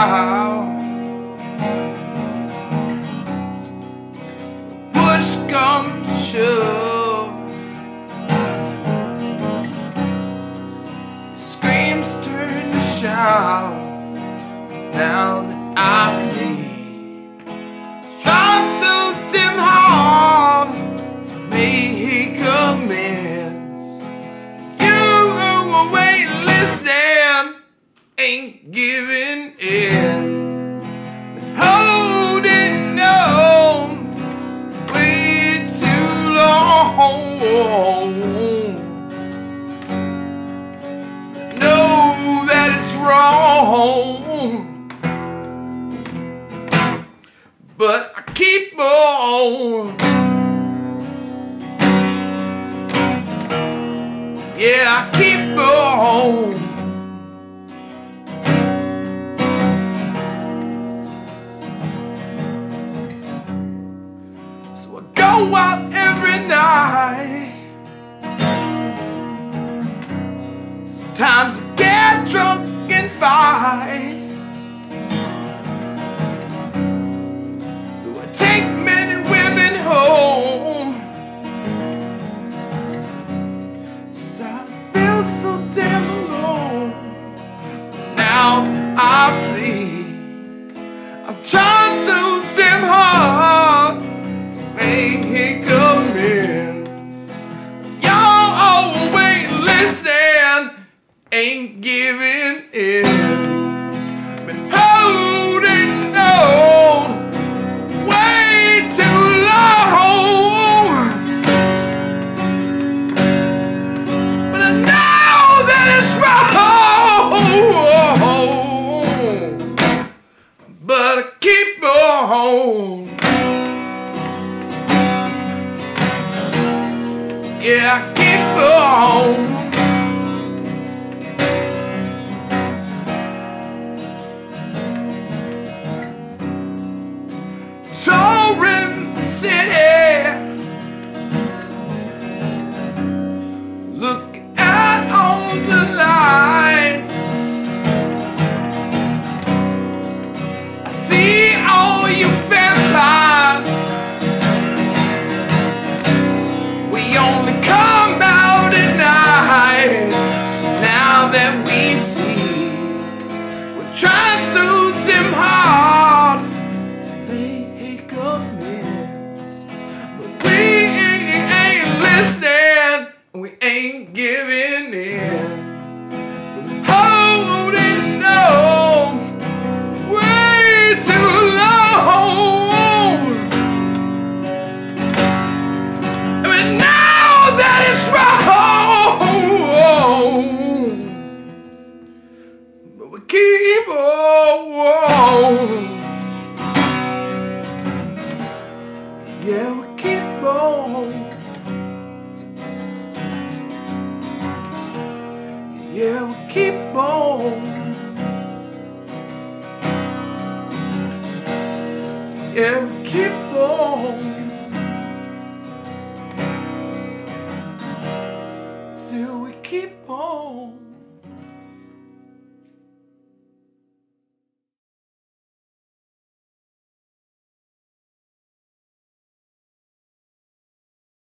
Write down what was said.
while. Push comes to shove, screams turn to shout. Now that I see, trying so damn hard to make amends. You ain't listening, ain't giving in, been holding on way too long. Know that it's wrong, but I keep on. Yeah, I keep on. So I go out every night. Sometimes I get drunk and fight. Take many women home, so I feel so damn alone. Now I see, I'm trying so damn hard to make amends. Y'all always listening, ain't giving in, been holding on way too long. But I know that it's wrong, but I keep on. Yeah, I keep on. Touring the city, look at all the lights. I see all you vampires. We only come out at night. So now that we see, we're trying so damn hard, but we ain't listening, we ain't giving in, holding on way too long. And now that it's wrong, but we keep on. Yeah, we keep on. Yeah, we keep on. Yeah, we keep on. Still we keep on.